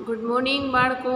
Good morning બાળકો.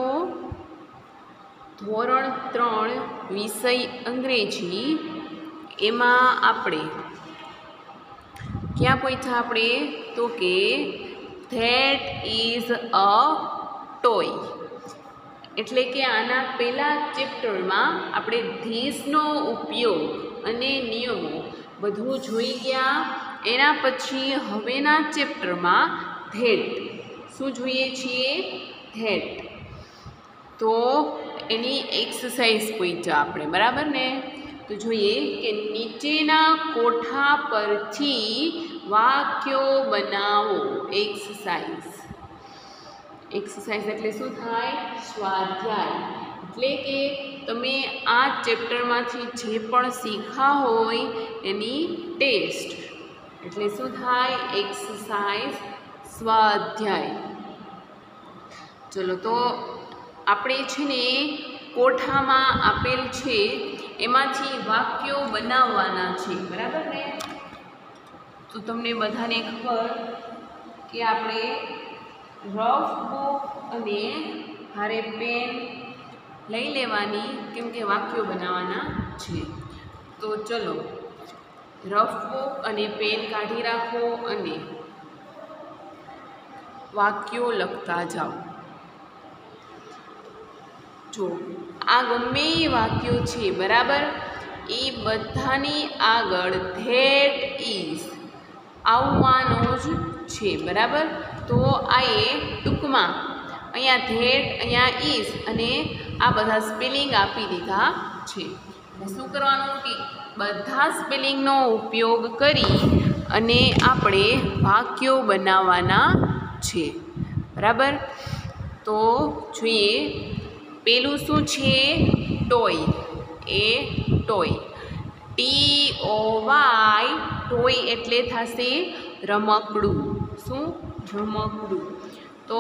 ધોરણ 3 વિષય અંગ્રેજી એમાં આપણે ક્યાં પહોંચ્યા આપણે તો કે ધેટ ઇઝ અ ટોય, એટલે કે આના પહેલા ચેપ્ટરમાં આપણે ધીસનો ઉપયોગ અને નિયમો બધું જોઈ ગયા. એના પછી હવેના ચેપ્ટરમાં ધેટ શું જોઈએ છીએ, ધેટ. તો એની એક્સરસાઇઝ પહોંચ્યા આપણે, બરાબર ને. તો જોઈએ કે નીચેના કોઠા પરથી વાક્યો બનાવો. એક્સરસાઇઝ એટલે શું થાય, સ્વાધ્યાય. એટલે કે તમે આ ચેપ્ટરમાંથી જે પણ શીખ્યા હોય એની ટેસ્ટ, એટલે શું થાય, એક્સરસાઇઝ, સ્વાધ્યાય. ચલો, તો આપણે છે ને કોઠામાં આપેલ છે એમાંથી વાક્યો બનાવવાના છે, બરાબર ને. તો તમને બધાને ખબર કે આપણે રફ બુક અને હારે પેન લઈ લેવાની, કેમ કે વાક્યો બનાવવાના છે. તો ચલો, રફ બુક અને પેન કાઢી રાખો અને વાક્યો લખતા જાઓ. જો આ ગમે એ વાક્યો છે, બરાબર, એ બધાની આગળ ધેટ ઇઝ આવવાનો જ છે, બરાબર. તો આ એ ટૂંકમાં અહીંયા ધેટ, અહીંયા ઇઝ અને આ બધા સ્પેલિંગ આપી દીધા છે. શું કરવાનું કે બધા સ્પેલિંગનો ઉપયોગ કરી અને આપણે વાક્યો બનાવવાના છે, બરાબર. તો જોઈએ, પેલું શું છે, ટોય. એ ટોય, TOY, ટોય એટલે થશે રમકડું. શું, રમકડું. તો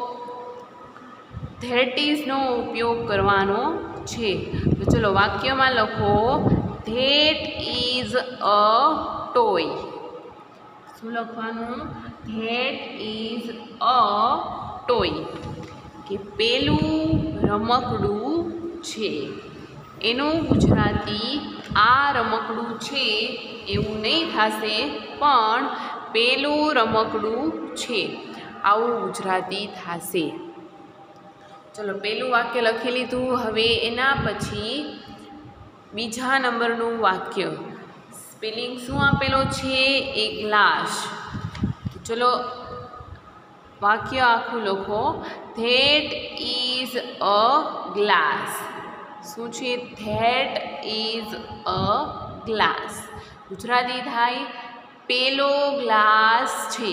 ધેટ ઇઝનો ઉપયોગ કરવાનો છે. તો ચલો વાક્યમાં લખો, ધેટ ઇઝ અ ટોય. શું લખવાનું, ધેટ ઇઝ અ ટોય, કે પેલું રમકડું છે. એનું ગુજરાતી આ રમકડું છે એવું નહીં થશે, પણ પેલું રમકડું છે આવું ગુજરાતી થશે. ચલો, પેલું વાક્ય લખી લીધું. હવે એના પછી બીજા નંબરનું વાક્ય, સ્પેલિંગ શું આપેલો છે, એ ગ્લાસ. ચલો વાક્ય આખું લખો, ધેટ ઇઝ અ ગ્લાસ. શું છે, that is a glass. Gujarati થાય પેલો ગ્લાસ છે.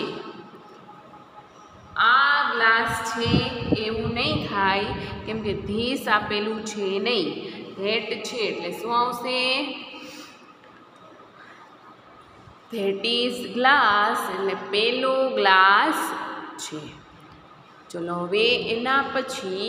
આ ગ્લાસ છે એવું નહીં થાય, કેમ કે ધીસ આપેલું છે નહીં, ધેટ છે એટલે શું આવશે, ધેટ ઇઝ ગ્લાસ, એટલે પેલો ગ્લાસ છે. ચલો હવે એના પછી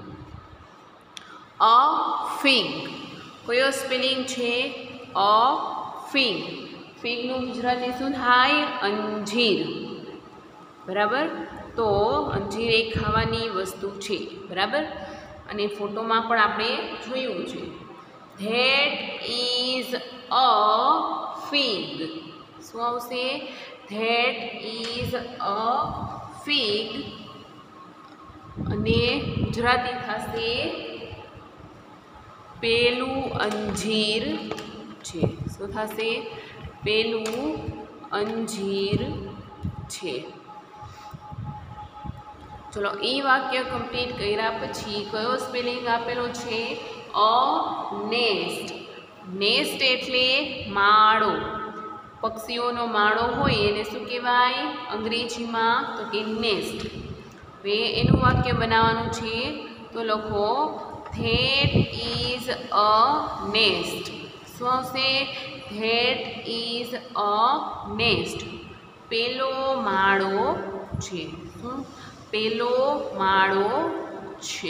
અ ફિગ. કયો સ્પેલિંગ છે, અ ફિગ. ફિગનું ગુજરાતી શું થાય, અંજીર, બરાબર. તો અંજીર એક ખાવાની વસ્તુ છે, બરાબર. અને ફોટોમાં પણ આપણે જોયું છે. That is a fig. શું આવશે, ધેટ ઇઝ અ ફિગ, અને ગુજરાતી થશે પેલું અંજીર છે. શું થશે, પેલું અંજીર છે. ચલો, એ વાક્ય કમ્પ્લીટ કર્યા પછી કયો સ્પેલિંગ આપેલો છે, અ નેસ્ટ. નેસ્ટ એટલે માળો. પક્ષીઓનો માળો હોય એને શું કહેવાય અંગ્રેજીમાં, તો કે નેસ્ટ. હવે એનું વાક્ય બનાવવાનું છે. તો લખો, ધેટ ઇઝ અ નેસ્ટ. શું આવશે, ધેટ ઇઝ અ નેસ્ટ, પેલો માળો છે. શું, પેલો માળો છે.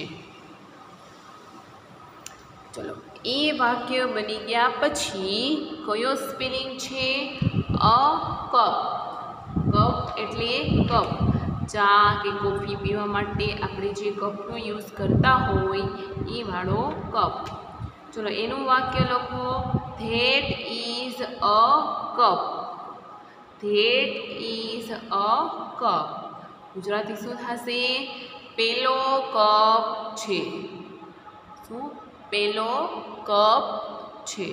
ચલો, એ વાક્ય બની ગયા પછી કયો સ્પેલિંગ છે, અ કપ. કપ એટલે કપ. ચા કે કોફી પીવા માટે આપણે જે કપનો યુઝ કરતા હોય એ વાળો કપ. ચલો એનું વાક્ય લખો. That is a cup. That is a cup. Gujarati શું થશે? પેલો કપ છે. શું? પેલો કપ છે.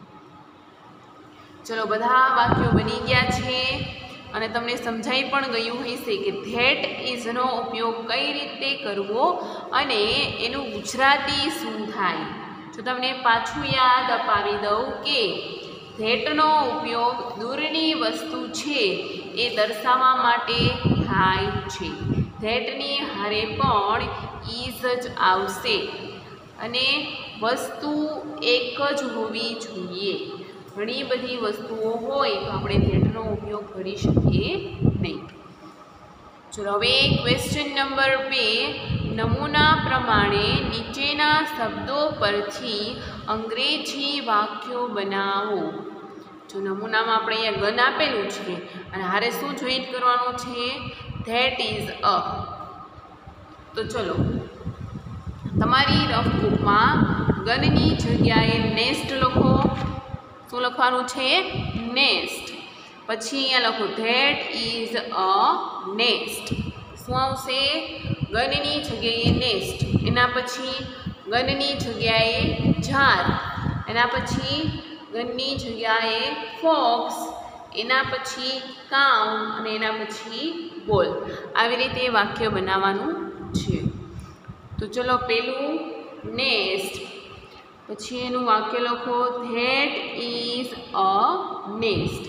ચલો બધા વાક્યો બની ગયા છે અને તમને સમજાઈ પણ ગયું હશે કે ધેટ ઇઝનો ઉપયોગ કઈ રીતે કરવો અને એનું ગુજરાતી શું થાય. જો તમને પાછું યાદ અપાવી દઉં કે ધેટનો ઉપયોગ દૂરની વસ્તુ છે એ દર્શાવવા માટે થાય છે. ધેટની હારે પણ ઇઝ જ આવશે અને વસ્તુ એક જ હોવી જોઈએ. ઘણી બધી વસ્તુઓ હોય તો આપણે ધેટનો ઉપયોગ કરી શકીએ નહીં. ચલો હવે ક્વેશ્ચન નંબર 2. નમૂના પ્રમાણે નીચેના શબ્દો પરથી અંગ્રેજી વાક્યો બનાવો. જો નમૂનામાં આપણે અહીંયા ગન આપેલું છે અને હારે શું જોઈન્ટ કરવાનું છે? That is a. તો ચલો તમારી રફ બુકમાં ગનની જગ્યાએ નેસ્ટ લખો. શું લખવાનું છે? નેસ્ટ. પછી અહીંયા લખો ધેટ ઇઝ અ નેસ્ટ. શું આવશે? ગનની જગ્યાએ નેસ્ટ. એના પછી ગનની જગ્યાએ જાર. એના પછી ગનની જગ્યાએ ફોક્સ. એના પછી કાઉ અને એના પછી બોલ. આવી રીતે વાક્ય બનાવવાનું છે. તો ચલો પેલું નેસ્ટ. પછી એનું વાક્ય લખો. That is a nest.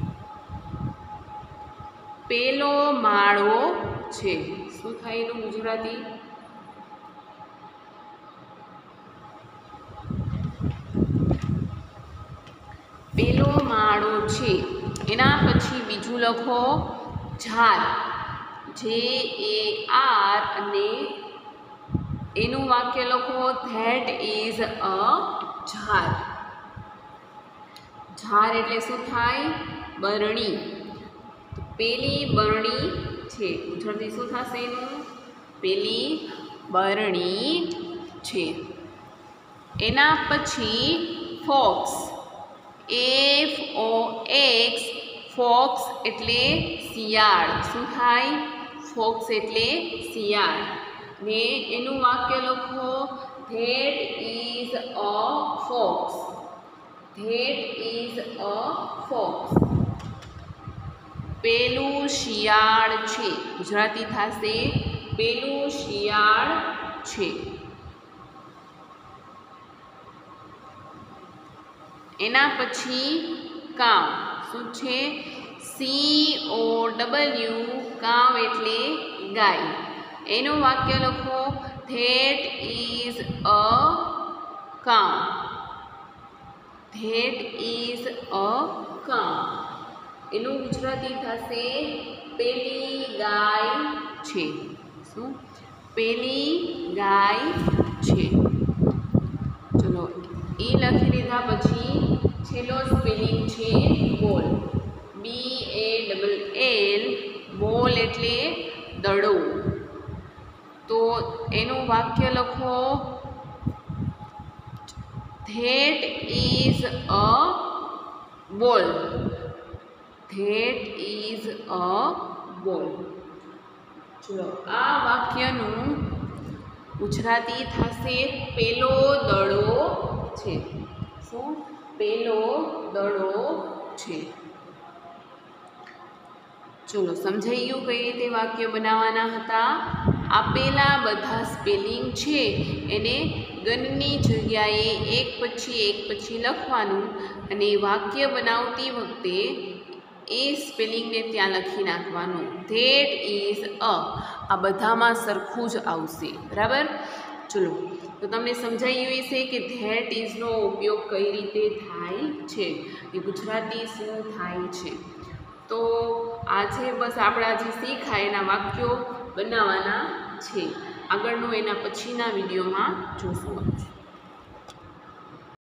પેલો માળો છે. શું થાય એનું ગુજરાતી? પેલો માળો છે. એના પછી બીજું લખો ઝાર. JAR અને એનું વાક્ય લખો. ધેટ ઇઝ અ ઝાર. ઝાર એટલે શું થાય? બરણી. પેલી બરણી છે. ગુજરાતી શું થશે એનું? પેલી બરણી છે. એના પછી ફોક્સ. FOX. ફોક્સ એટલે શિયાળ. શું થાય? ફોક્સ એટલે શિયાળ. ને એનું વાક્ય લખો. That is a fox. That is a fox. પેલું શિયાળ છે. ગુજરાતી થશે પેલું શિયાળ છે. એના પછી કાવ. શું છે? COW. કાવ એટલે ગાય. એનું વાક્ય લખો. ધેટ ઇઝ અ કાવ. ધેટ ઇઝ અ કાવ. એનું ગુજરાતી થશે પેલી ગાય છે. શું? પેલી ગાય છે. ચલો એ લખી લીધા પછી છેલ્લો સ્પેલિંગ છે બોલ. BALL. બોલ એટલે દડો. તો એનું વાક્ય લખો. ધેટ ઇઝ અ બોલ. ધેટ ઇઝ અ બોલ. ચલો આ વાક્યનું ગુજરાતી થશે પેલો દડો છે. શું? પેલો દડો છે. ચલો સમજાઈ ગયું કઈ રીતે વાક્ય બનાવવાના હતા. આપેલા બધા સ્પેલિંગ છે એને ગનની જગ્યાએ એક પછી લખવાનું અને વાક્ય બનાવતી વખતે એ સ્પેલિંગને ત્યાં લખી નાખવાનું. That is a. આ બધામાં સરખું જ આવશે. બરાબર? ચલો તો તમને સમજાઈ ગયું હશે કે ધેટ ઇઝનો ઉપયોગ કઈ રીતે થાય છે, એ ગુજરાતી શું થાય છે. તો આજે બસ આપણા જે શીખાય એના વાક્યો બનાવવાના છે. આગળનું એના પછીના વિડીયોમાં જોશું.